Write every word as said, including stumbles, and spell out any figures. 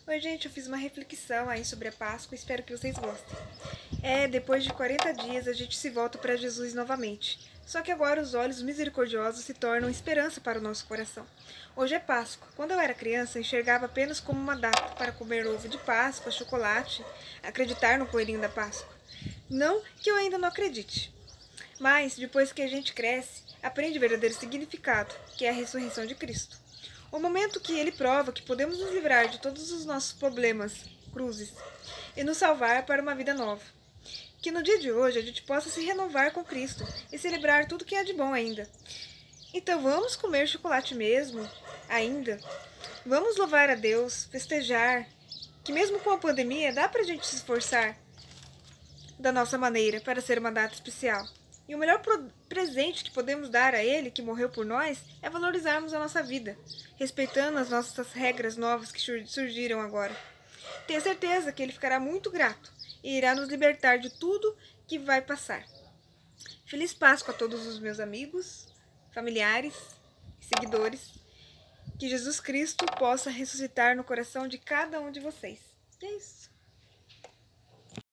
Oi, gente, eu fiz uma reflexão aí sobre a Páscoa e espero que vocês gostem. É, depois de quarenta dias a gente se volta para Jesus novamente. Só que agora os olhos misericordiosos se tornam esperança para o nosso coração. Hoje é Páscoa. Quando eu era criança, enxergava apenas como uma data para comer ovo de Páscoa, chocolate, acreditar no coelhinho da Páscoa. Não que eu ainda não acredite. Mas, depois que a gente cresce, aprende o verdadeiro significado, que é a ressurreição de Cristo. O momento que ele prova que podemos nos livrar de todos os nossos problemas, cruzes, e nos salvar para uma vida nova. Que no dia de hoje a gente possa se renovar com Cristo e celebrar tudo que há de bom ainda. Então vamos comer chocolate mesmo, ainda. Vamos louvar a Deus, festejar, que mesmo com a pandemia dá pra gente se esforçar da nossa maneira para ser uma data especial. E o melhor presente que podemos dar a Ele, que morreu por nós, é valorizarmos a nossa vida, respeitando as nossas regras novas que surgiram agora. Tenho certeza que Ele ficará muito grato e irá nos libertar de tudo que vai passar. Feliz Páscoa a todos os meus amigos, familiares e seguidores. Que Jesus Cristo possa ressuscitar no coração de cada um de vocês. E é isso.